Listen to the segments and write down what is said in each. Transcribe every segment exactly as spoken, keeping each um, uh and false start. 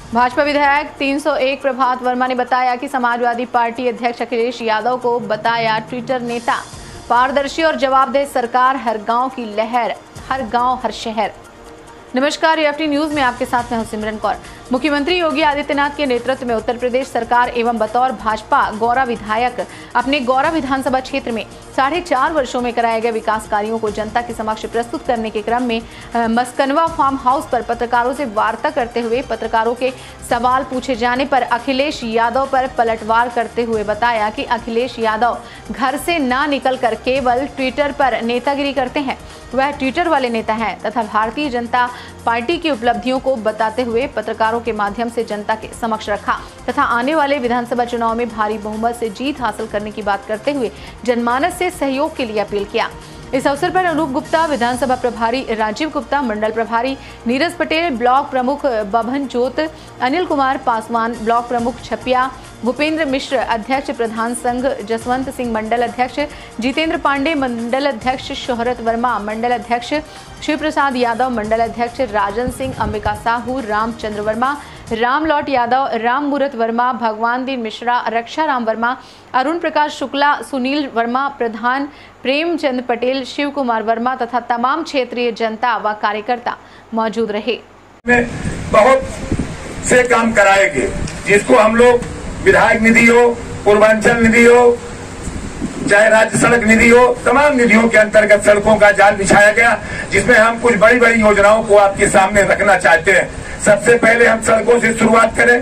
भाजपा विधायक तीन सौ एक प्रभात वर्मा ने बताया कि समाजवादी पार्टी अध्यक्ष अखिलेश यादव को बताया ट्विटर नेता। पारदर्शी और जवाबदेह सरकार, हर गांव की लहर, हर गांव हर शहर। नमस्कार, यूएफटी न्यूज में आपके साथ मैं हूं सिमरन कौर। मुख्यमंत्री योगी आदित्यनाथ के नेतृत्व में उत्तर प्रदेश सरकार एवं बतौर भाजपा गौरा विधायक अपने गौरा विधानसभा क्षेत्र में साढ़े चार वर्षों में कराए गए विकास कार्यों को जनता के समक्ष प्रस्तुत करने के क्रम में मस्कनवा फार्म हाउस पर पत्रकारों से वार्ता करते हुए पत्रकारों के सवाल पूछे जाने पर अखिलेश यादव पर पलटवार करते हुए बताया कि अखिलेश यादव घर से ना निकल कर केवल ट्विटर पर नेतागिरी करते हैं, वह ट्विटर वाले नेता हैं तथा भारतीय जनता पार्टी की उपलब्धियों को बताते हुए पत्रकारों के माध्यम से जनता के समक्ष रखा तथा आने वाले विधानसभा चुनाव में भारी बहुमत से जीत हासिल करने की बात करते हुए जनमानस से सहयोग के लिए अपील किया। इस अवसर पर अनूप गुप्ता, विधानसभा प्रभारी राजीव गुप्ता, मंडल प्रभारी नीरज पटेल, ब्लॉक प्रमुख बभन जोत, अनिल कुमार पासवान, ब्लॉक प्रमुख छपिया, भूपेंद्र मिश्र, अध्यक्ष प्रधान संघ जसवंत सिंह, मंडल अध्यक्ष जितेंद्र पांडे, मंडल अध्यक्ष शोहरत वर्मा, मंडल अध्यक्ष शिव प्रसाद यादव, मंडल अध्यक्ष राजन सिंह, अंबिका साहू, रामचंद्र वर्मा, रामलौट यादव, राम मूरत वर्मा, भगवान दीन मिश्रा, रक्षा राम वर्मा, अरुण प्रकाश शुक्ला, सुनील वर्मा, प्रधान प्रेमचंद पटेल, शिव कुमार वर्मा तथा तमाम क्षेत्रीय जनता व कार्यकर्ता मौजूद रहे। बहुत से काम कराएंगे, जिसको हम लोग विधायक निधि हो, पूर्वांचल निधि हो, चाहे राज्य सड़क निधि हो, तमाम निधियों के अंतर्गत सड़कों का जाल बिछाया गया, जिसमें हम कुछ बड़ी बड़ी योजनाओं को आपके सामने रखना चाहते हैं। सबसे पहले हम सड़कों से शुरुआत करें।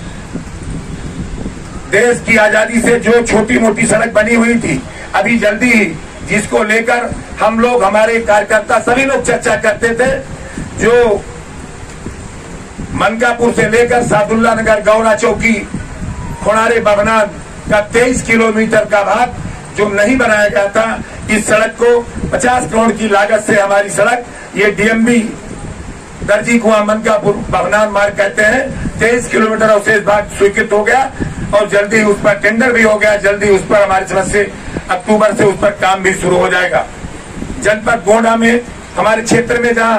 देश की आजादी से जो छोटी मोटी सड़क बनी हुई थी, अभी जल्दी ही जिसको लेकर हम लोग, हमारे कार्यकर्ता सभी लोग चर्चा करते थे, जो मनकापुर से लेकर सादुल्ला नगर, गौरा चौकी, खोनारे बभनान का तेईस किलोमीटर का भाग जो नहीं बनाया गया था, इस सड़क को पचास करोड़ की लागत से हमारी सड़क, ये डीएमबी दर्जी कुआं मनकापुर बभनान मार्ग कहते हैं, तेईस किलोमीटर अवशेष भाग स्वीकृत हो गया और जल्दी उस पर टेंडर भी हो गया। जल्दी उस पर हमारी समझ से अक्टूबर से उस पर काम भी शुरू हो जाएगा। जनपद गोंडा में, हमारे क्षेत्र में, जहां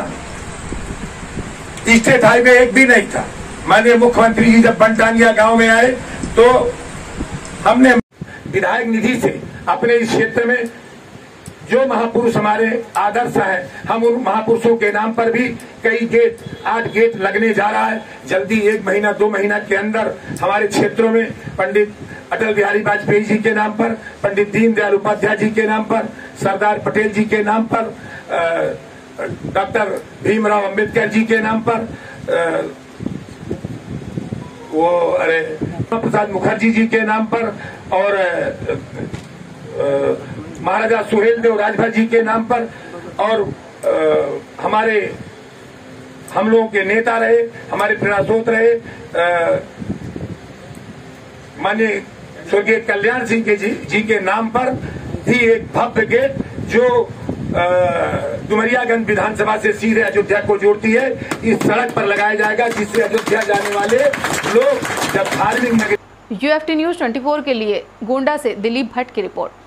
स्टेट हाईवे एक भी नहीं था, माननीय मुख्यमंत्री जी जब बनटानिया गांव में आए तो हमने विधायक निधि से अपने इस क्षेत्र में जो महापुरुष हमारे आदर्श हैं, हम उन महापुरुषों के नाम पर भी कई गेट, आठ गेट लगने जा रहा है। जल्दी एक महीना दो महीना के अंदर हमारे क्षेत्रों में पंडित अटल बिहारी वाजपेयी जी के नाम पर, पंडित दीनदयाल उपाध्याय जी के नाम पर, सरदार पटेल जी के नाम पर, डॉक्टर भीमराव अंबेडकर जी के नाम पर, आ, वो अरे प्रसाद मुखर्जी जी के नाम पर और महाराजा सुहेल देव राजभर जी के नाम पर, और आ, हमारे हम लोगों के नेता रहे, हमारे प्रेरणास्रोत रहे माननीय स्वर्गीय कल्याण सिंह के जी, जी के नाम पर भी एक भव्य गेट जो डुमरियागंज विधानसभा से सीधे अयोध्या को जोड़ती है, इस सड़क पर लगाया जाएगा, जिससे अयोध्या जाने वाले लोग जब धार्मिक नगर। यूएफटी न्यूज चौबीस के लिए गोंडा से दिलीप भट्ट की रिपोर्ट।